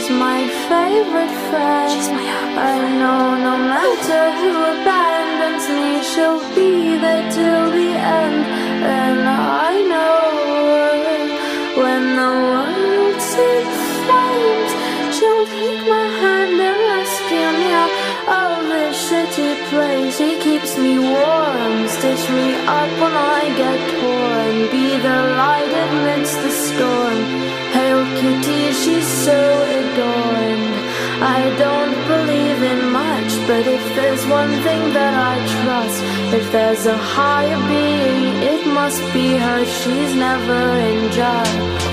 my favorite friend. She's my I know no matter who abandons me, she'll be there till the end. And I know when the world's in flames, she'll take my hand and rescue me out of this shitty place. He keeps me warm, stitch me up when I get torn, be the light amidst the storm. Hail Kitty, she's so adorned. I don't believe in much, but if there's one thing that I trust, if there's a higher being, it must be her. She's never in judge.